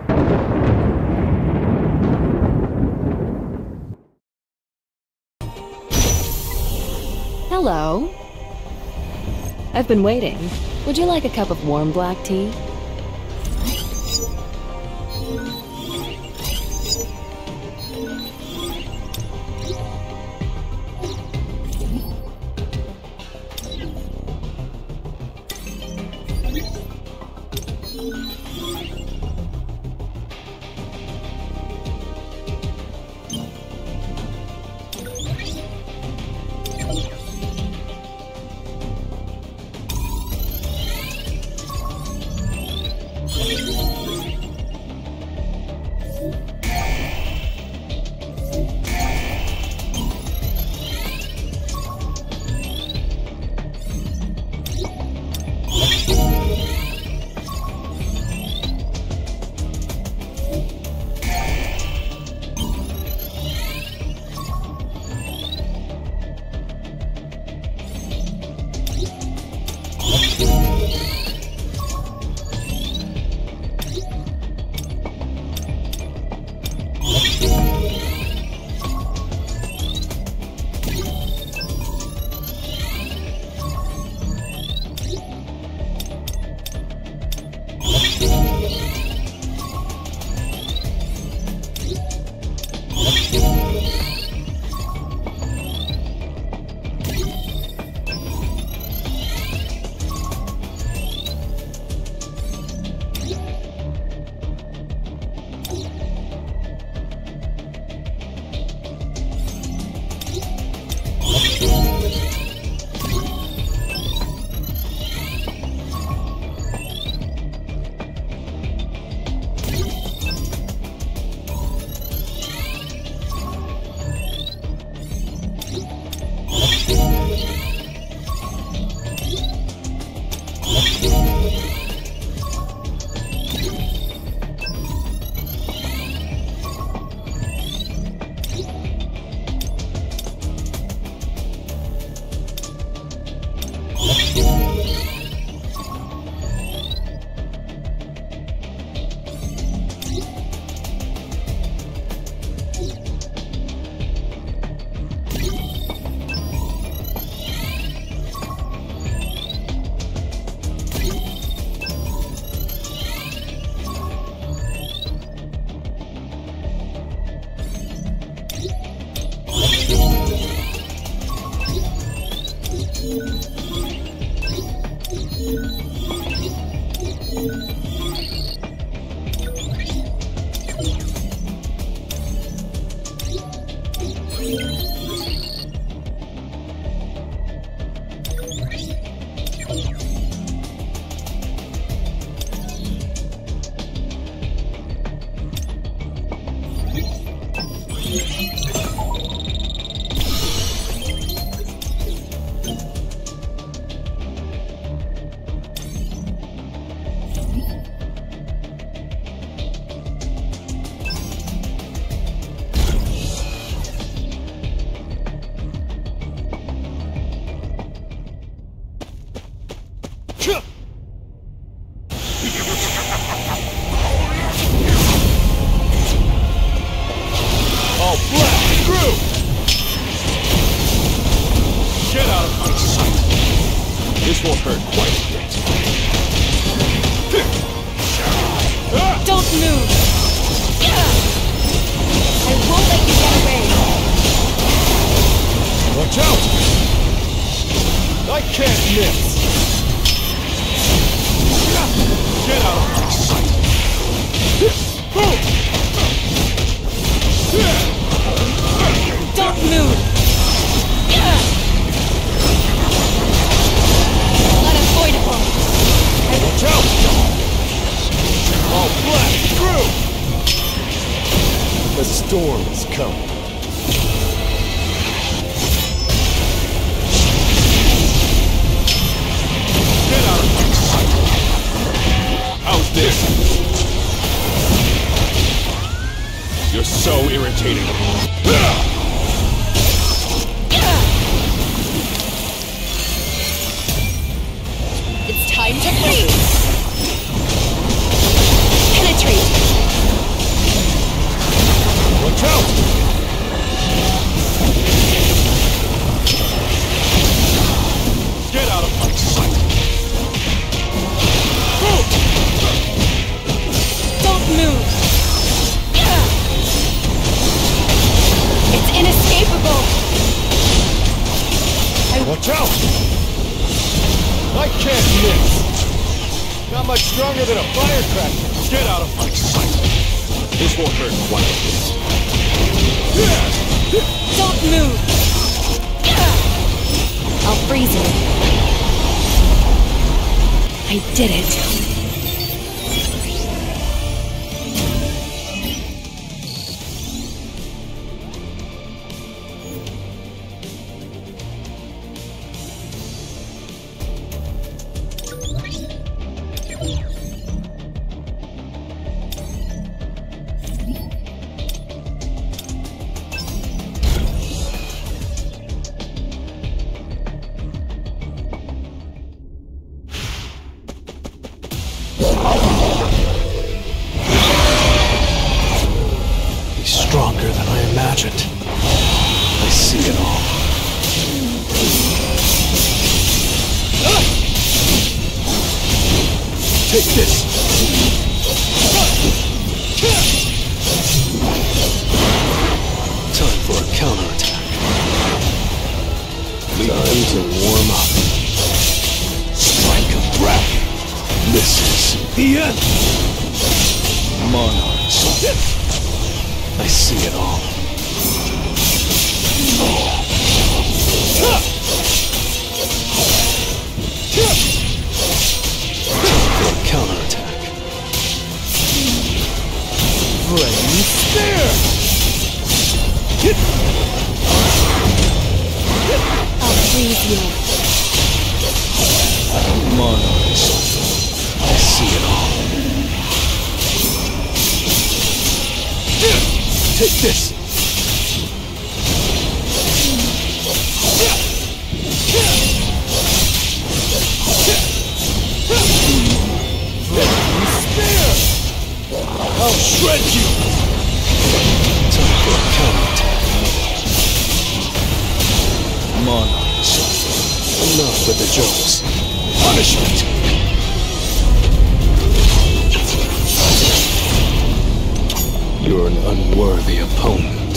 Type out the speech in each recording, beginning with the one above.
Hello. I've been waiting. Would you like a cup of warm black tea? It's time to freeze! Penetrate! than a firecracker. Get out of my sight. This won't hurt quite a bit. Don't move! I'll freeze you. I did it. Stronger than I imagined. I see it all. Take this! Time for a counterattack. Time to warm up. Strike a brat. This is the end! Monarchs. I see it all. Time for a counterattack. Flame Spear! I'll freeze you. Monarchs. I see it all. Take this! Spear! I'll shred you! Time for a counterattack. Monarchs. Enough with the jokes. Punishment! You're an unworthy opponent.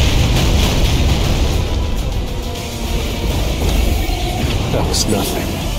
That was nothing.